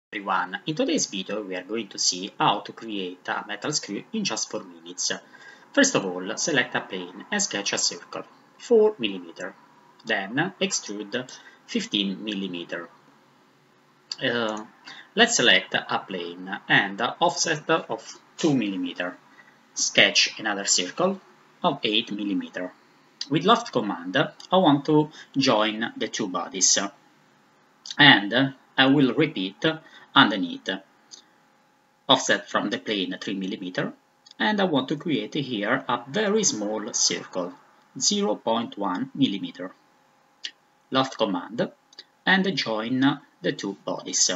Everyone, in today's video we are going to see how to create a metal screw in just 4 minutes. First of all, select a plane and sketch a circle, 4 mm. Then extrude 15 mm. Let's select a plane and offset of 2 mm. Sketch another circle of 8 mm. With left command, I want to join the two bodies, and I will repeat underneath. Offset from the plane 3 mm, and I want to create here a very small circle, 0.1 mm. Left command and join the two bodies.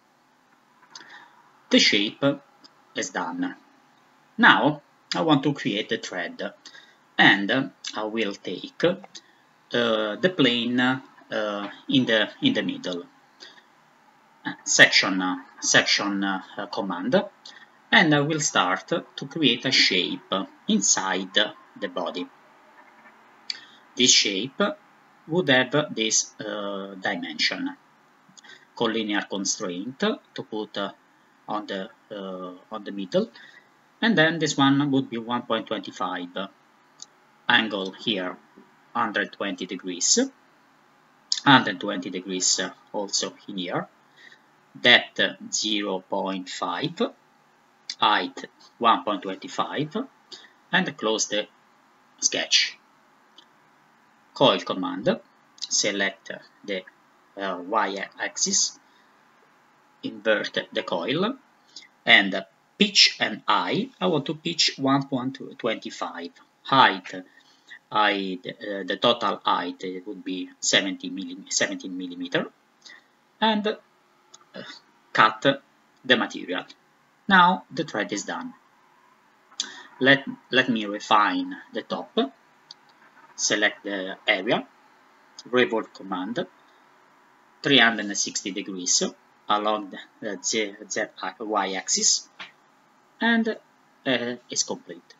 The shape is done. Now I want to create the thread, and I will take the plane in the middle. Section command, and I will start to create a shape inside the body. This shape would have this dimension. Collinear constraint to put on the middle, and then this one would be 1.25. Angle here 120 degrees, 120 degrees also in here. Depth 0.5, height 1.25, and close the sketch. Coil command, select the y-axis, invert the coil, and pitch and I want to pitch 1.25. Height, the total height would be 17 mm, and cut the material. Now the thread is done. Let me refine the top. Select the area, revolve command, 360 degrees along the y-axis, and it's complete.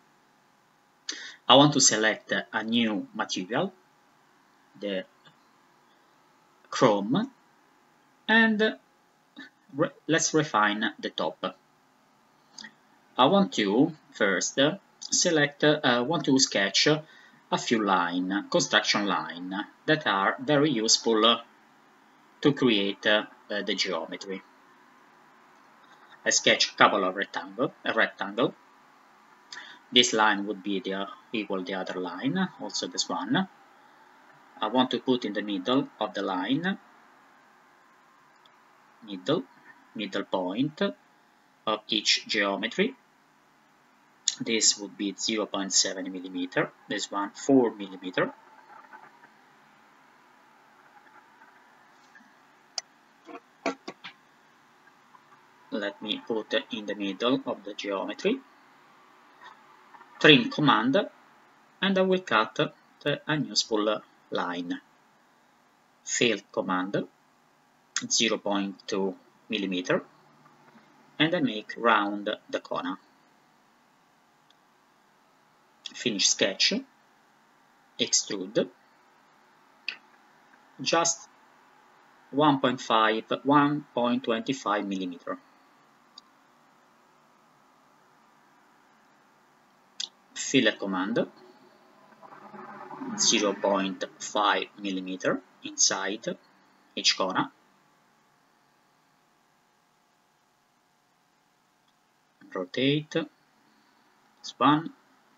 I want to select a new material, the chrome, and let's refine the top. I want to first select, want to sketch a few construction lines that are very useful to create the geometry. I sketch a couple of rectangle. This line would be equal the other line, also this one. I want to put in the middle of the line, middle point of each geometry. This would be 0.7 mm, this one 4 mm. Let me put in the middle of the geometry. Trim command, and I will cut the unuseful line. Fill command, 0.2 mm, and I make round the corner. Finish sketch, extrude, just 1.25 mm. Fillet command, 0.5 mm inside each corner. Rotate this one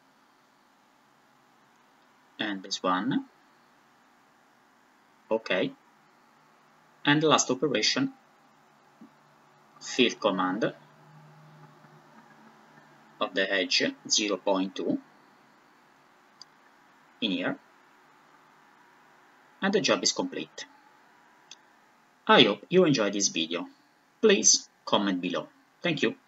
and this one. OK. And last operation, fill command of the edge 0.2 in here, and the job is complete. I hope you enjoyed this video. Please comment below. Thank you.